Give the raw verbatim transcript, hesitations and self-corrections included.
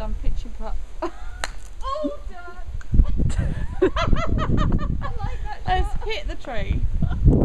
done pitching putt. Oh, Dad! I like that shot. Let's hit the tree.